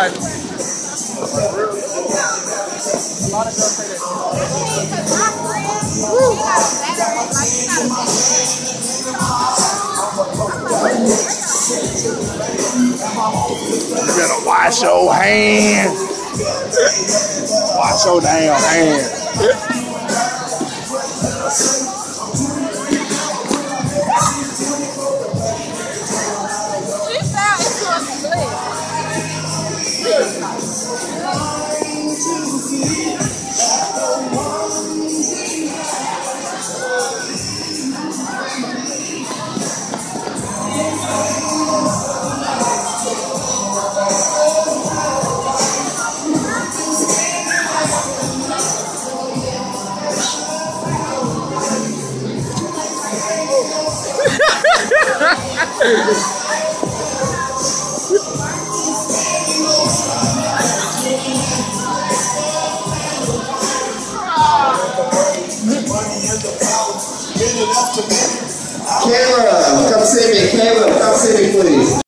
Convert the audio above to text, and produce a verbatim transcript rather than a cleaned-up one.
God. You better wash your hands. Wash your damn hands. She fell into a split. Caleb, come see me. Caleb, come see me, please.